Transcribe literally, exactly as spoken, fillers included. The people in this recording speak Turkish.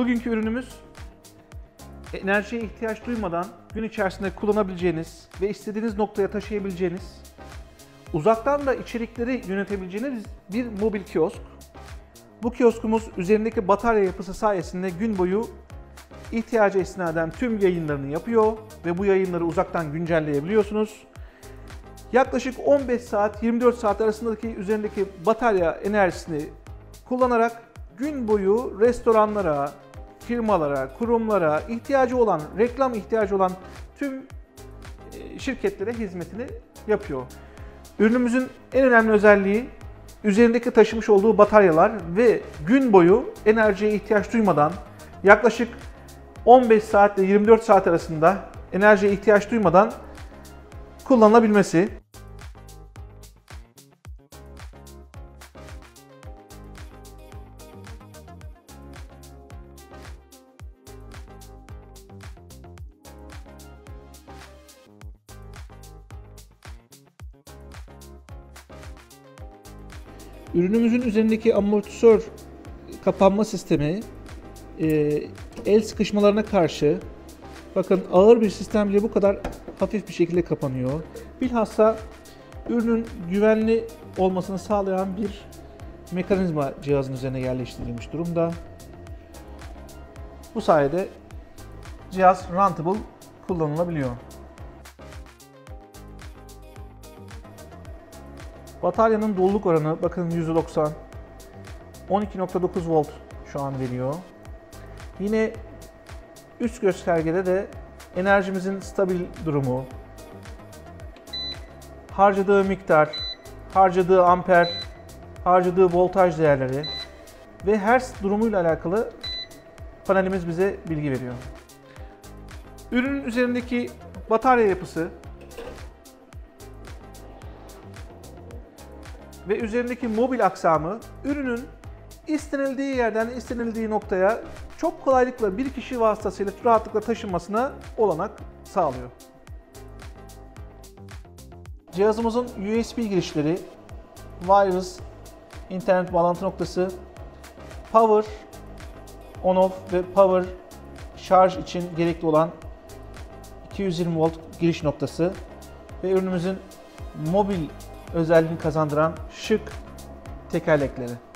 Bugünkü ürünümüz enerjiye ihtiyaç duymadan gün içerisinde kullanabileceğiniz ve istediğiniz noktaya taşıyabileceğiniz, uzaktan da içerikleri yönetebileceğiniz bir mobil kiosk. Bu kioskumuz üzerindeki batarya yapısı sayesinde gün boyu ihtiyaca istinaden tüm yayınlarını yapıyor ve bu yayınları uzaktan güncelleyebiliyorsunuz. Yaklaşık on beş saat yirmi dört saat arasındaki üzerindeki batarya enerjisini kullanarak gün boyu restoranlara, firmalara, kurumlara ihtiyacı olan, reklam ihtiyacı olan tüm şirketlere hizmetini yapıyor. Ürünümüzün en önemli özelliği üzerindeki taşımış olduğu bataryalar ve gün boyu enerjiye ihtiyaç duymadan yaklaşık on beş saat ile yirmi dört saat arasında enerjiye ihtiyaç duymadan kullanılabilmesi. Ürünümüzün üzerindeki amortisör kapanma sistemi e, el sıkışmalarına karşı, bakın ağır bir sistem bile bu kadar hafif bir şekilde kapanıyor. Bilhassa ürünün güvenli olmasını sağlayan bir mekanizma cihazın üzerine yerleştirilmiş durumda. Bu sayede cihaz runtable kullanılabiliyor. Bataryanın doluluk oranı bakın yüzde doksan, on iki nokta dokuz volt şu an veriyor. Yine üst göstergede de enerjimizin stabil durumu, harcadığı miktar, harcadığı amper, harcadığı voltaj değerleri ve hertz durumuyla alakalı panelimiz bize bilgi veriyor. Ürünün üzerindeki batarya yapısı ve üzerindeki mobil aksamı ürünün istenildiği yerden istenildiği noktaya çok kolaylıkla bir kişi vasıtasıyla rahatlıkla taşınmasına olanak sağlıyor. Cihazımızın U S B girişleri, wireless internet bağlantı noktası, power on off ve power şarj için gerekli olan iki yüz yirmi volt giriş noktası ve ürünümüzün mobil özelliğini kazandıran şık tekerlekleri.